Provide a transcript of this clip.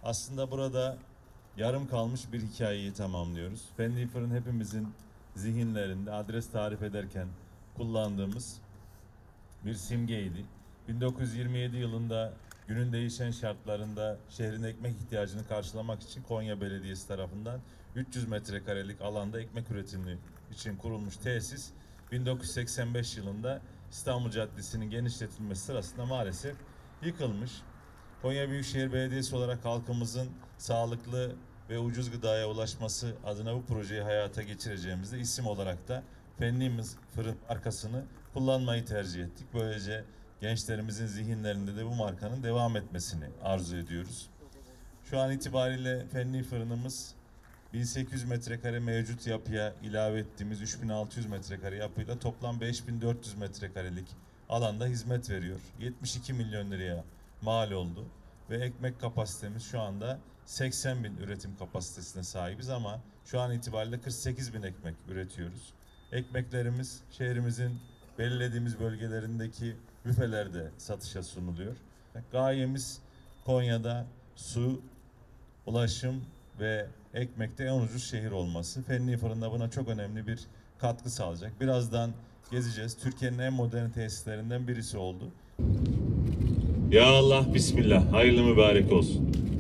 aslında burada yarım kalmış bir hikayeyi tamamlıyoruz. Fenli Fırın hepimizin zihinlerinde adres tarif ederken kullandığımız bir simgeydi. 1927 yılında günün değişen şartlarında şehrin ekmek ihtiyacını karşılamak için Konya Belediyesi tarafından 300 metrekarelik alanda ekmek üretimi için kurulmuş tesis 1985 yılında İstanbul Caddesi'nin genişletilmesi sırasında maalesef yıkılmış. Konya Büyükşehir Belediyesi olarak halkımızın sağlıklı ve ucuz gıdaya ulaşması adına bu projeyi hayata geçireceğimizde isim olarak da Fenli Fırın markasını kullanmayı tercih ettik. Böylece gençlerimizin zihinlerinde de bu markanın devam etmesini arzu ediyoruz. Şu an itibariyle Fenli Fırınımız 1800 metrekare mevcut yapıya ilave ettiğimiz 3600 metrekare yapıyla toplam 5400 metrekarelik alanda hizmet veriyor. 72 milyon liraya mal oldu ve ekmek kapasitemiz şu anda 80 bin üretim kapasitesine sahibiz ama şu an itibariyle 48 bin ekmek üretiyoruz. Ekmeklerimiz şehrimizin belirlediğimiz bölgelerindeki büfelerde satışa sunuluyor. Gayemiz Konya'da su, ulaşım ve ekmekte en ucuz şehir olması. Fenli Fırın'da buna çok önemli bir katkı sağlayacak. Birazdan gezeceğiz. Türkiye'nin en modern tesislerinden birisi oldu. Ya Allah, Bismillah. Hayırlı mübarek olsun.